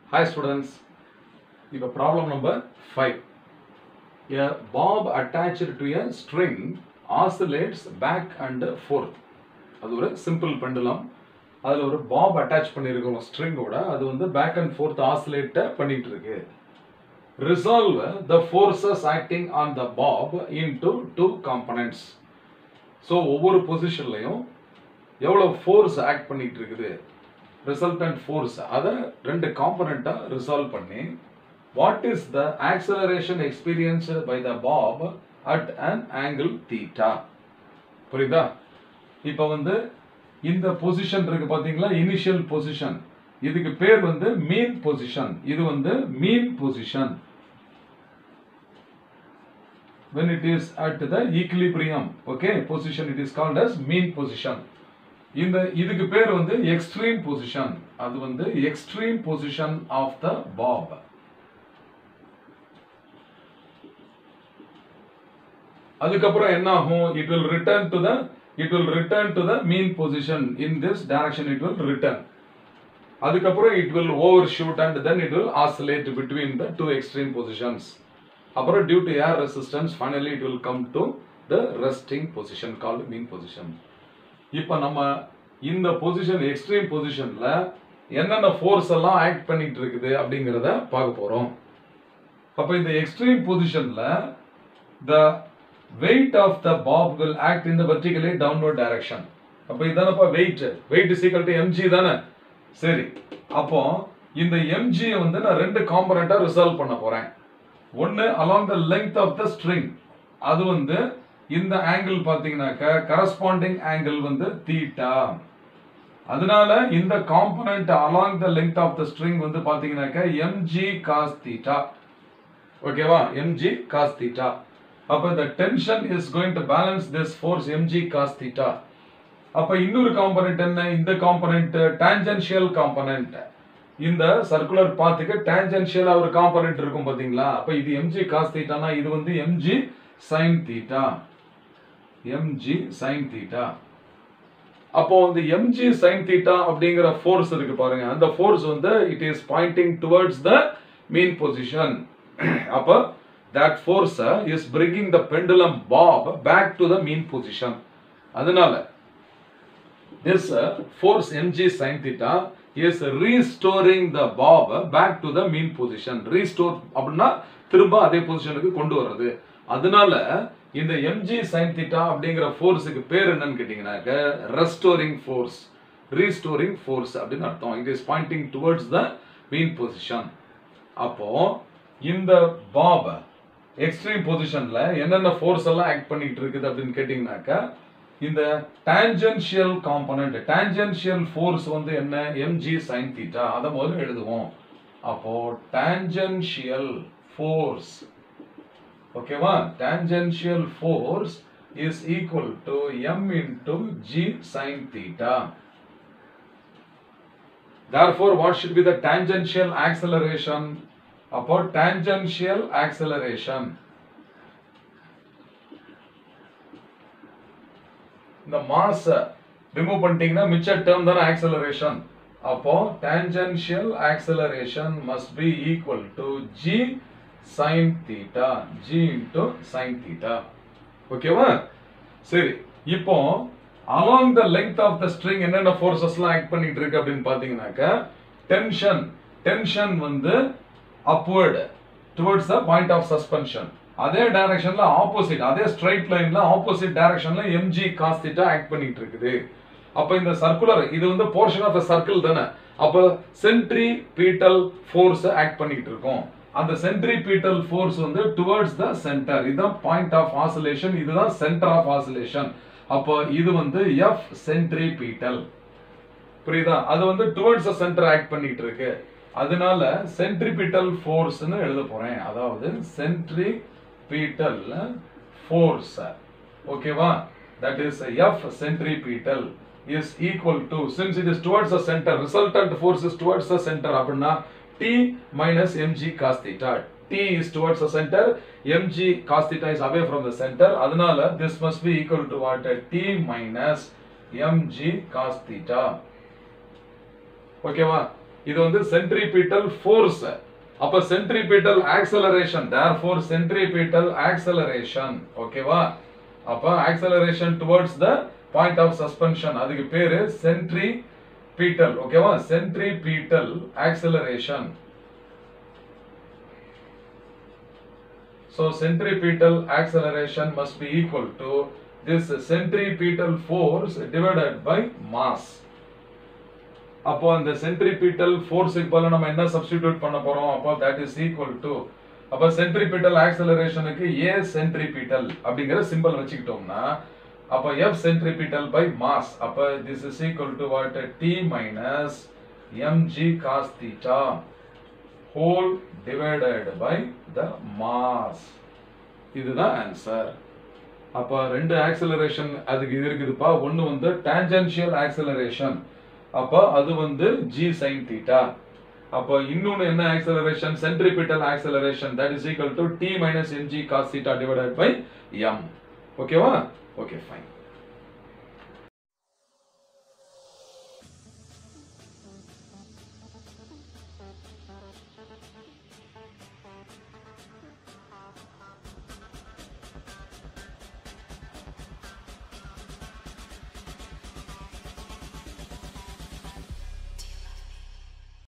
Hi students, now problem number 5. A bob attached to a string oscillates back and forth. அது ஒரு simple pendulum. அதில் ஒரு bob attach பண்ணியிருக்கோம் string ஓட அது வந்து back and forth oscillate பண்ணிட்டு இருக்கு. Resolve the forces acting on the bob into two components. So ஒவ்வொரு பொசிஷன்லையும் எவ்வளவு force act பண்ணிட்டு இருக்குது resultant force அதை ரெண்டு காம்பனண்டா ரிசால்வ் பண்ணி what is the acceleration experienced by the bob at an angle theta புரியுதா இப்போ வந்து இந்த பொசிஷன் இருக்கு பாத்தீங்களா இனிஷியல் பொசிஷன் இதுக்கு பேர் வந்து மீன் பொசிஷன் இது வந்து mean position when it is at the equilibrium okay position it is called as mean position இந்த இதுக்கு பேர் வந்து எக்ஸ்ட்ரீம் பொசிஷன் அது வந்து extreme position of the bob அதுக்கப்புறம் என்ன ஆகும் it will return to the mean position in this direction it will return அதுக்கப்புறம் it will overshoot and then it will oscillate between the two extreme positions அப்புறம் due to air resistance finally it will come to the resting position called mean position இப்போ நம்ம இந்த position extreme பொசிஷன்ல என்னென்ன force எல்லாம் act பண்ணிட்டு இருக்குது அப்படிங்கறத பார்க்க போறோம் அப்ப இந்த எக்ஸ்ட்ரீம் பொசிஷன்ல the weight of the bob will act in the vertically downward direction அப்ப இதானப்பா weight is equal to mg தானே சரி அப்போ இந்த mg வந்து நான் ரெண்டு காம்போனன்ட்டா ரிசால்வ் பண்ண போறேன் ஒன்னு along the length of the string அது வந்து இந்த ஆங்கிள் பாத்தீங்கன்னாக்க கரஸ்பாண்டிங் ஆங்கிள் வந்து தீட்டா அதனால இந்த component along the length of the string வந்து பாத்தீங்கன்னாக்க mg cos theta ஓகேவா mg cos theta அப்ப the tension is going to balance this force mg cos theta அப்ப இன்னொரு காம்போனன்ட் என்ன இந்த காம்போனன்ட் டான்ஜென்ஷியல் காம்போனன்ட் இந்த சர்க்குலர் பாத்துக்கு டான்ஜென்ஷியலா ஒரு காம்போனன்ட் இருக்கும் பாத்தீங்களா அப்ப இது mg cos theta னா இது வந்து mg sin theta mg sin theta அப்போ இந்த mg sin theta அப்படிங்கற ஃபோர்ஸ் இருக்கு பாருங்க அந்த ஃபோர்ஸ் வந்து it is pointing towards the mean position அப்ப that force is bringing the pendulum bob back to the mean position அதனால this force mg sin theta is restoring the bob back to the mean position restore அப்படினா திரும்ப அதே பொசிஷனுக்கு கொண்டு வர்றது அதனால இந்த mg sin theta அப்படிங்கற ஃபோர்ஸ்க்கு பேர் என்னன்னு கேட்டிங்கனாக்க restoring force restoring force அப்படின அர்த்தம் it is pointing towards the mean position அப்போ இந்த bob எக்ஸ்ட்ரீம் பொசிஷன்ல என்னென்ன ஃபோர்ஸ் எல்லாம் ஆக்ட் பண்ணிட்டு இருக்குது அப்படினு கேட்டிங்கனாக்க இந்த டான்ஜென்ஷியல் காம்போனன்ட் டான்ஜென்ஷியல் ஃபோர்ஸ் வந்து என்ன mg sin theta அத முதல்ல எழுதுவோம் அப்போ டான்ஜென்ஷியல் ஃபோர்ஸ் ஓகேவா tangential force is equal to m into g sin theta therefore what should be the tangential acceleration about tangential acceleration the mass remove பண்ணிட்டீங்கன்னா மிச்ச term தான acceleration அப்போ tangential acceleration must be equal to g sin theta g into sin theta ஓகேவா சரி இப்போ along the length of the string என்னென்ன forces எல்லாம் act பண்ணிட்டு இருக்கு அப்படினு பாத்தீங்கன்னாக்க tension வந்து upward towards the point of suspension அதே டைரக்ஷன்ல ஆப்போசிட் அதே ஸ்ட்ரைட் லைன்ல ஆப்போசிட் டைரக்ஷன்ல mg cos theta ஆக்ட் பண்ணிட்டு இருக்குது அப்ப இந்த சர்க்குலர் இது வந்து போர்ஷன் ஆஃப் a circle தானே அப்ப சென்ட்ரிபீட்டல் ஃபோர்ஸ் ஆக்ட் பண்ணிட்டு இருக்கோம் அந்த சென்ட்ரிபீட்டல் ஃபோர்ஸ் வந்து டுவர்ட்ஸ் த சென்டர் இதுதான் பாயிண்ட் ஆஃப் ஆசிலேஷன் இதுதான் சென்டர் ஆஃப் ஆசிலேஷன் அப்போ இது வந்து F சென்ட்ரிபீட்டல் புரியுதா அது வந்து டுவர்ட்ஸ் த சென்டர் ஆக்ட் பண்ணிட்டு இருக்கு அதனால சென்ட்ரிபீட்டல் ஃபோர்ஸ்னு எழுத போறேன் அதாவது சென்ட்ரிபீட்டல் ஃபோர்ஸ் ஓகேவா that is F centripetal is equal to since it is towards the center resultant force is towards the center அப்படினா T minus mg cos theta. T is towards the center, mg cos theta is away from the center. அதனால this must be equal to what? T minus mg cos theta. ஓகேவா இது வந்து centripetal force. அப்ப centripetal acceleration, therefore centripetal acceleration. ஓகேவா? அப்ப acceleration towards the point of suspension, அதுக்கு பேரு centripetal. ஓகேவா? Centripetal acceleration. So centripetal acceleration must be equal to this centripetal force divided by mass. அப்போ அந்த centripetal force க்கு பதிலா நம்ம என்ன சப்ஸ்டிட்யூட் பண்ண போறோம்? அப்போ that is equal to, அப்ப centripetal acceleration க்கு a centripetal அப்படிங்கற சிம்பல் வச்சுக்கிட்டோம்னா அப்ப f centripetal by mass, அப்ப this is equal to what? T minus mg cos theta whole divided by the mass. இதுதான் ஆன்சர். அப்ப ரெண்டு ஆக்சலரேஷன் அதுக்கு இருக்குதுப்பா. ஒன்னு வந்து டான்ஜென்ஷியல் ஆக்சலரேஷன், அப்ப அது வந்து g sin theta. அப்ப இன்னொன்னு என்ன acceleration? Centripetal acceleration, that is equal to t minus mg cos theta divided by m. ஓகேவா? Okay, fine.